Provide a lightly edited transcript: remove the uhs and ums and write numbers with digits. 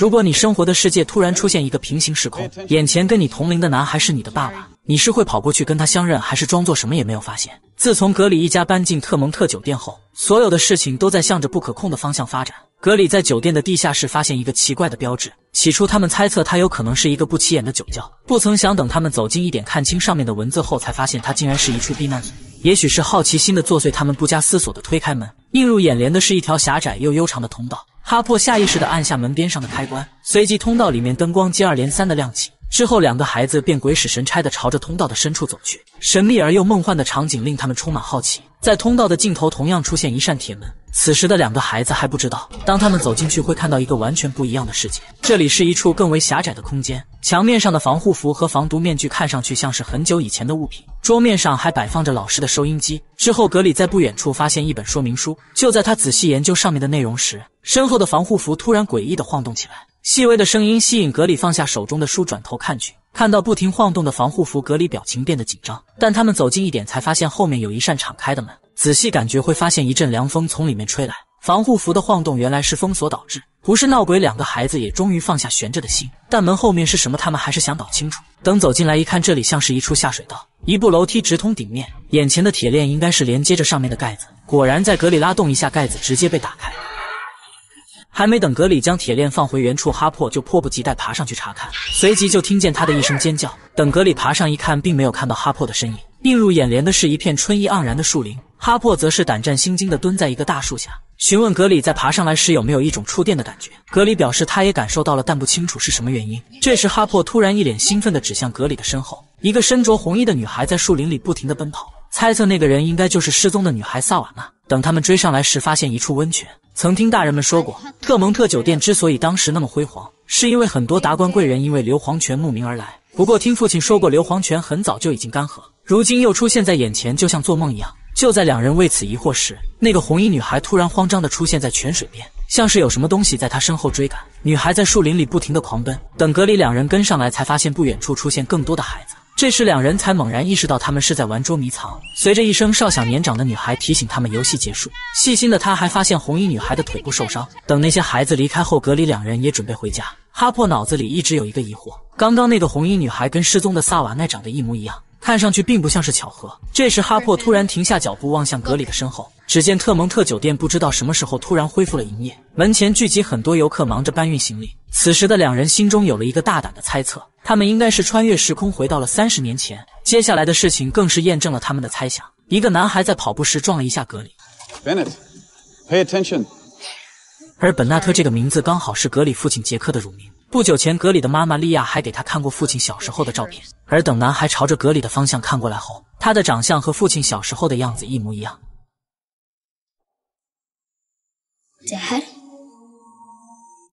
如果你生活的世界突然出现一个平行时空，眼前跟你同龄的男孩是你的爸爸，你是会跑过去跟他相认，还是装作什么也没有发现？自从格里一家搬进特蒙特酒店后，所有的事情都在向着不可控的方向发展。格里在酒店的地下室发现一个奇怪的标志，起初他们猜测它有可能是一个不起眼的酒窖，不曾想等他们走近一点看清上面的文字后，才发现它竟然是一处避难所。也许是好奇心的作祟，他们不加思索地推开门，映入眼帘的是一条狭窄又悠长的通道。哈珀下意识地按下门边上的开关，随即通道里面灯光接二连三地亮起。之后两个孩子便鬼使神差地朝着通道的深处走去，神秘而又梦幻的场景令他们充满好奇。在通道的尽头同样出现一扇铁门，此时的两个孩子还不知道，当他们走进去会看到一个完全不一样的世界。这里是一处更为狭窄的空间，墙面上的防护服和防毒面具看上去像是很久以前的物品，桌面上还摆放着老式的收音机。之后格里在不远处发现一本说明书，就在他仔细研究上面的内容时，身后的防护服突然诡异地晃动起来，细微的声音吸引格里放下手中的书，转头看去，看到不停晃动的防护服，格里表情变得紧张。但他们走近一点才发现后面有一扇敞开的门，仔细感觉会发现一阵凉风从里面吹来，防护服的晃动原来是封锁导致，不是闹鬼。两个孩子也终于放下悬着的心，但门后面是什么他们还是想搞清楚。等走进来一看，这里像是一处下水道，一部楼梯直通顶面，眼前的铁链应该是连接着上面的盖子，果然在格里拉动一下，盖子直接被打开。还没等格里将铁链放回原处，哈珀就迫不及待爬上去查看，随即就听见他的一声尖叫。等格里爬上一看，并没有看到哈珀的身影，映入眼帘的是一片春意盎然的树林。哈珀则是胆战心惊地蹲在一个大树下，询问格里在爬上来时有没有一种触电的感觉。格里表示他也感受到了，但不清楚是什么原因。这时哈珀突然一脸兴奋地指向格里的身后，一个身着红衣的女孩在树林里不停地奔跑，猜测那个人应该就是失踪的女孩萨瓦纳。等他们追上来时，发现一处温泉。曾听大人们说过，特蒙特酒店之所以当时那么辉煌，是因为很多达官贵人因为硫磺泉慕名而来。不过听父亲说过，硫磺泉很早就已经干涸，如今又出现在眼前，就像做梦一样。就在两人为此疑惑时，那个红衣女孩突然慌张地出现在泉水边，像是有什么东西在她身后追赶。女孩在树林里不停地狂奔，等格里两人跟上来，才发现不远处出现更多的孩子。这时两人才猛然意识到他们是在玩捉迷藏。随着一声少小年长的女孩提醒他们游戏结束，细心的他还发现红衣女孩的腿部受伤。等那些孩子离开后，格里两人也准备回家。哈珀脑子里一直有一个疑惑，刚刚那个红衣女孩跟失踪的萨瓦奈长得一模一样，看上去并不像是巧合。这时哈珀突然停下脚步，望向格里的身后，只见特蒙特酒店不知道什么时候突然恢复了营业，门前聚集很多游客忙着搬运行李。此时的两人心中有了一个大胆的猜测，他们应该是穿越时空回到了30年前。接下来的事情更是验证了他们的猜想，一个男孩在跑步时撞了一下格里。 Bennett, pay attention. 而本纳特这个名字刚好是格里父亲杰克的乳名。不久前，格里的妈妈莉亚还给他看过父亲小时候的照片，而等男孩朝着格里的方向看过来后，他的长相和父亲小时候的样子一模一样。